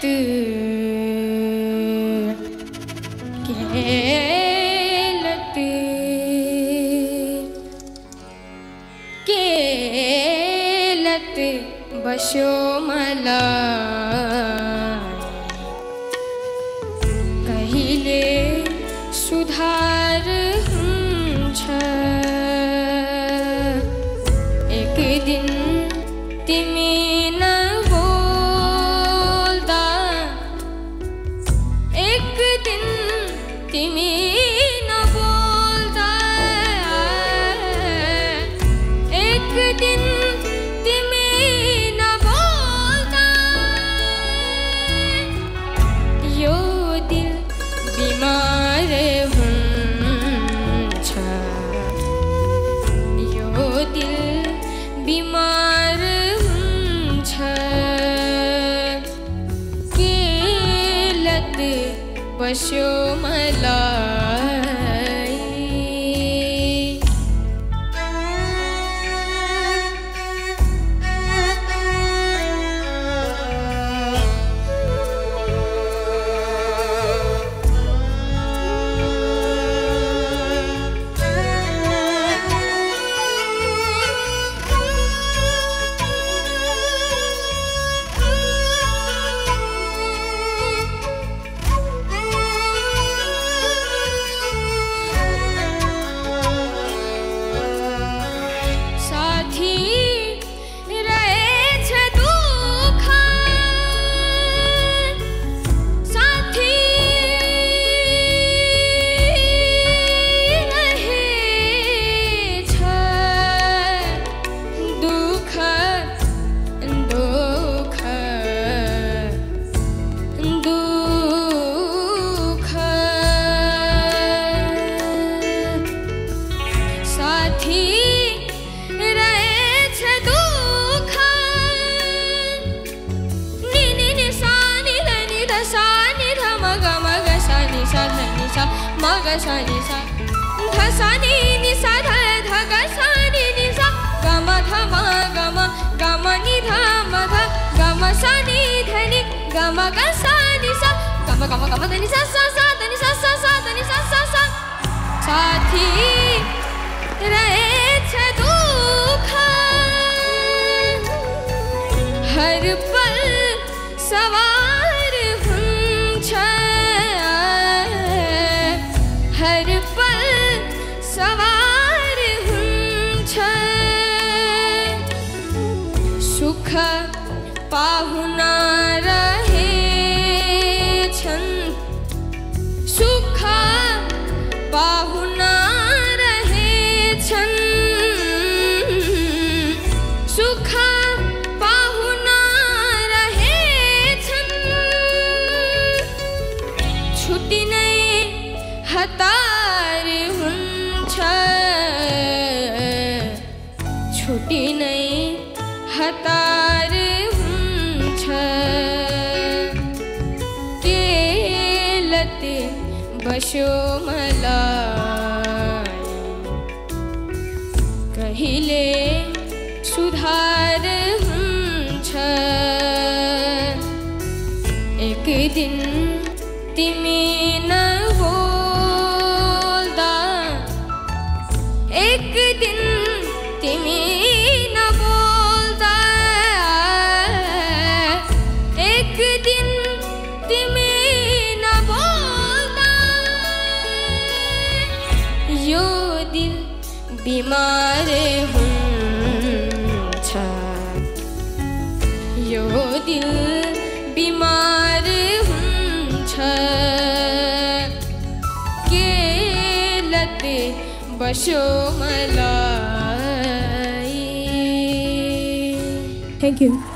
केलत बशो मला कहिले सुधार हुन्छ एक दिन तिमी नबोल्दा एक दिन तिमी नबोल्दा एक दिन तिमी नबोल्दा यो दिल बिमार हुन्छ यो दिल बिमार हुन्छ केलत बस्यो मलाई मग सा नि सा ध सा नि नि सा ध ध ग सा नि नि सा ग म ध म ग म नि ध म ध ग म सा नि ध नि ग म ग सा नि सा ग म ध नि सा सा सा ध नि सा सा सा ध नि सा सा सा साथी रहेछ दुःख हर पल सवार हुन्छ हर पल सवार हुन्छ सुख पाहुना रहेछन् सुख पाहुना रहेछन् सुख पाहुना रहेछन् छुट्टी नै हतार हुन्छ छुट्टी नै हतार हुन्छ केलत बस्यो मलाई कहिले सुधार हुन्छ एक दिन तिमी नबोल्दा एक दिन तिमी नबोल्दा एक दिन तिमी नबोल्दा यो दिल बिमार हुन्छ यो दिल बिमार हुन्छ केलत बस्यो मलाई। Thank you.